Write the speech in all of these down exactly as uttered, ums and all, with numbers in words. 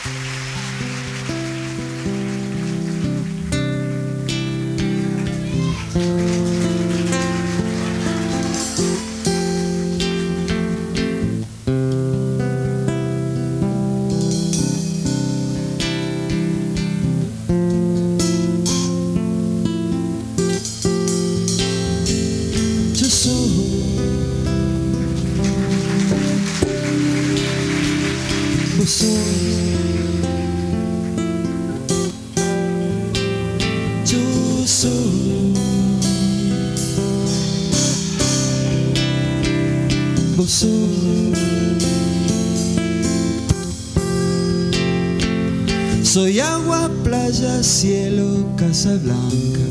Soy agua, playa, cielo, Casa Blanca.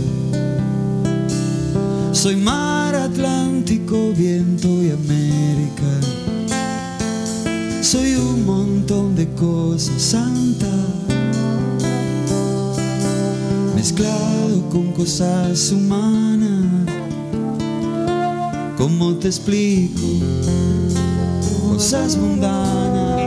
Soy mar, Atlántico, viento y América. Soy un montón de cosas santas, mezclado con cosas humanas. ¿Cómo te explico? Cosas mundanas.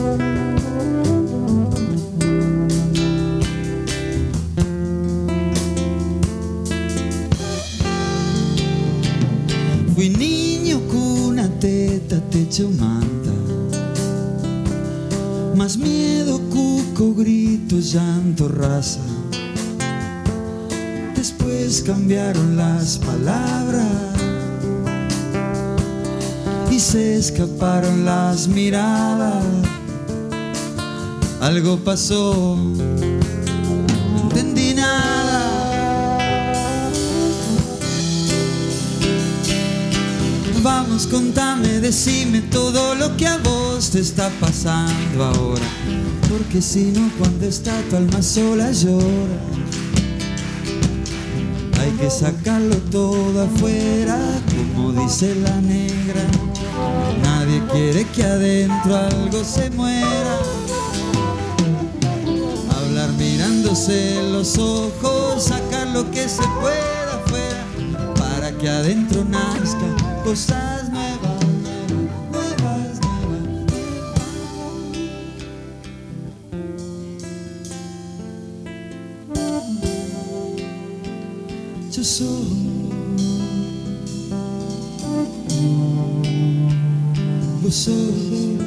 Fui niño, cuna, teta, techo, manta. Más miedo, cuco, grito, llanto, raza. Después cambiaron las palabras y se escaparon las miradas. Algo pasó, no entendí nada. Vamos, contame, decime todo lo que a vos te está pasando ahora, porque si no, cuando está tu alma sola llora. Hay que sacarlo todo afuera, como dice la negra. Nadie quiere que adentro algo se muera. Hablar mirándose en los ojos, sacar lo que se pueda afuera, para que adentro nazcan cosas nuevas, nuevas, nuevas, nuevas. Yo soy, vos sos,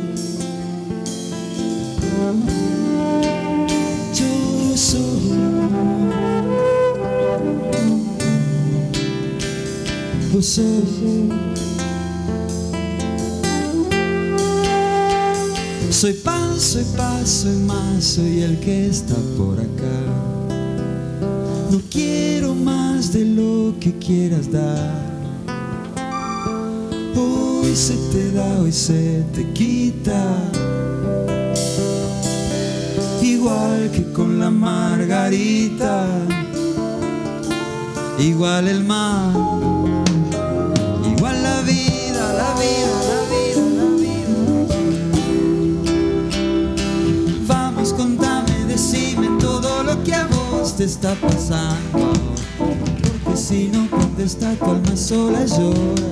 yo soy, vos sos. Soy pan, soy paz, soy más, soy el que está por acá. No quiero más de lo que quieras dar. Hoy se te da, hoy se te quita. Igual que con la margarita, igual el mar, igual la vida, la vida, la vida, la vida. Vamos, contame, decime todo lo que a vos te está pasando, porque si no, cuando está tu alma sola llora.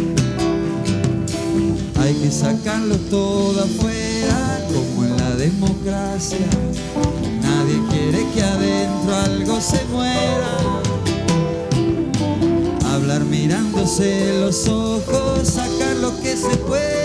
Hay que sacarlo todo afuera, como en la democracia. Nadie quiere que adentro algo se muera. Hablar mirándose los ojos, sacar lo que se puede